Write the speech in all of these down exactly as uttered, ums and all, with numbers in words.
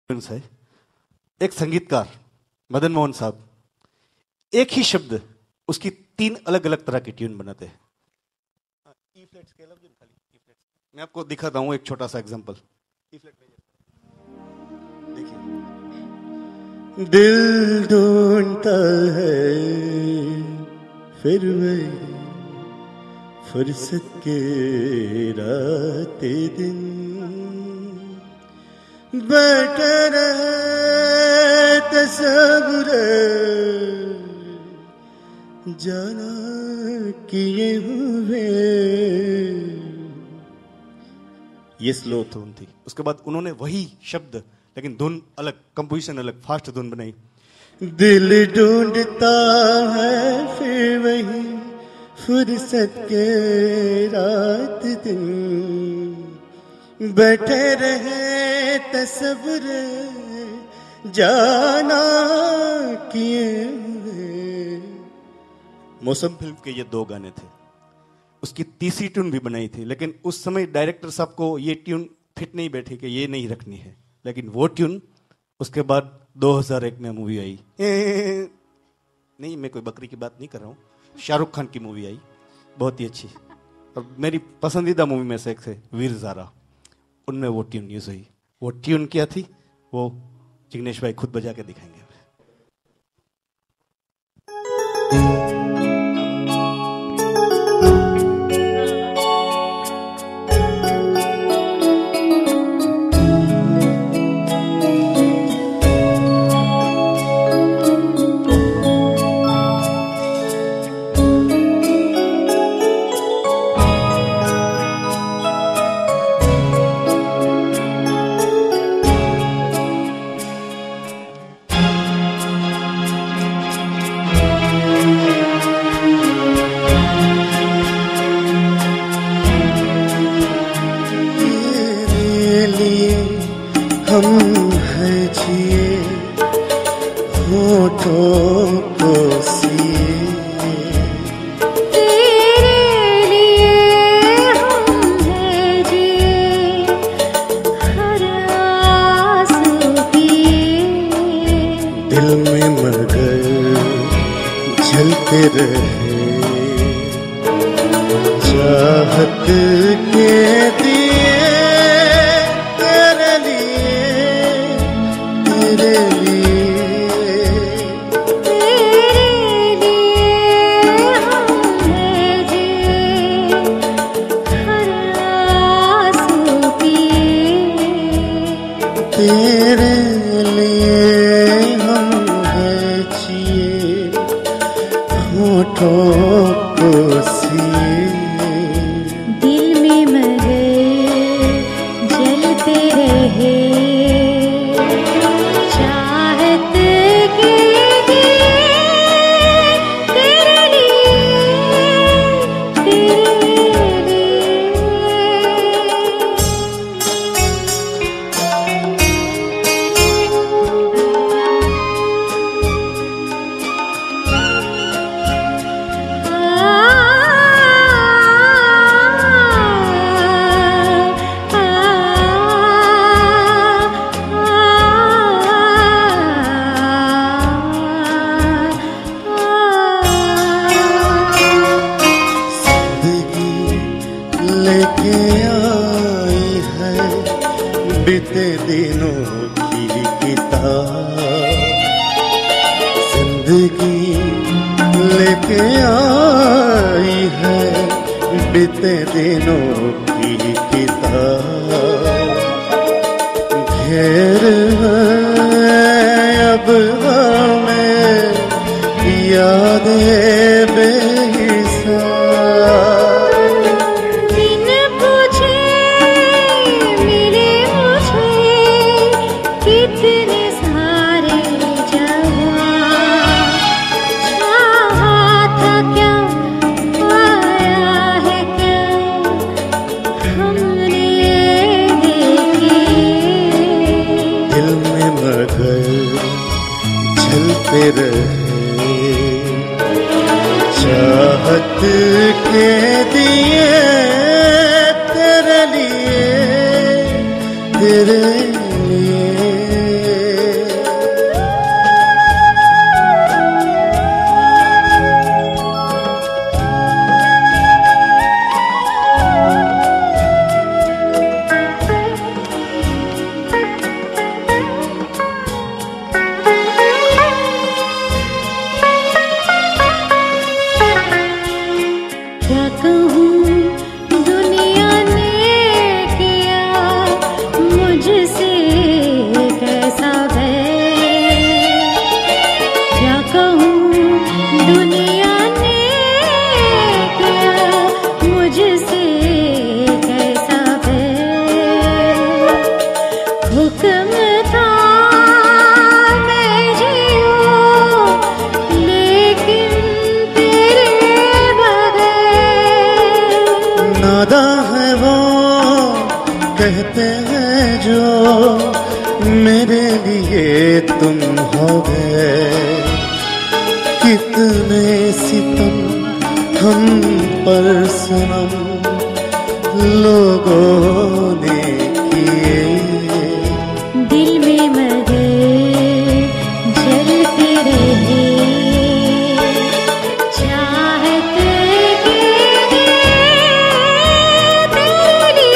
है। एक संगीतकार मदन मोहन साहब एक ही शब्द उसकी तीन अलग अलग तरह की ट्यून बनाते हैं। ई फ्लैट स्केल खाली ई फ्लैट। मैं आपको दिखाता हूँ एक छोटा सा एग्जांपल। ई फ्लैट देखिए, दिल ढूंढता है फिर वही फुर्सत के राते दिन, बैठे रहे तस्वीर जाना किए हुए। ये स्लो धुन थी। उसके बाद उन्होंने वही शब्द लेकिन धुन अलग, कंपोजिशन अलग, फास्ट धुन बनाई। दिल ढूंढता है फिर वही फुर्सत के रात दिन, बैठे रहे तस्वीर जाना किए हुए। मौसम फिल्म के ये दो गाने थे। उसकी तीसरी ट्यून भी बनाई थी, लेकिन उस समय डायरेक्टर साहब को ये ट्यून फिट नहीं बैठी कि ये नहीं रखनी है। लेकिन वो ट्यून उसके बाद दो हज़ार एक में मूवी आई। नहीं, मैं कोई बकरी की बात नहीं कर रहा हूँ। शाहरुख खान की मूवी आई, बहुत ही अच्छी। और मेरी पसंदीदा मूवी में से एक है वीर ज़ारा, उनमें वो ट्यून यूज हुई। वो ट्यून क्या थी वो जिग्नेश भाई खुद बजा के दिखाएंगे। हम है जिए होठों को सिए, तेरे लिए हम है जिए हर आंसू पिए। दिल में मगर झलते रहे चाहत के दिए, तेरे लिए तेरे लिए तेरे लिए हम है जिए हर आंसू पिए। तेरे लिए हम है जिए होठों को सिए। दिल में मगर जलते रहे चाहत के दिए, तेरे लिए तेरे लिए। लेके आई है बीते दिनों की किताब, जिंदगी लेके आई है बीते दिनों की किताब। घेर अब हमें यादें बेहिसाब, कितने सारे जवान, चाहा था क्या पाया है क्या हमने देखे। दिल में मगर झलते रहे चाहत के दिए, तेरे लिए तेरे लिए। कहते हैं जो मेरे लिए तुम हो गए, कितने सितम हम पर सनम लोगों ने किए। दिल में मगर जलते रहे चाहत के तेरे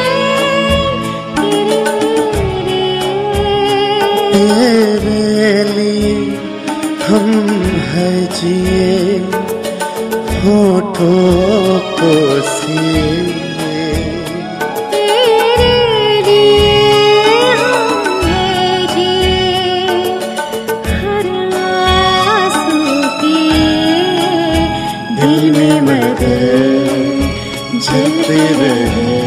तेरे लिए हम है जिए, होठों को सिए। तेरे लिए हम है जिए, हर आंसू पिए। दिल में मगर जलते रहे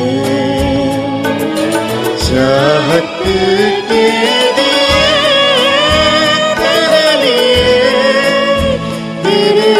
चाहत के दिए, तेरे लिए तेरे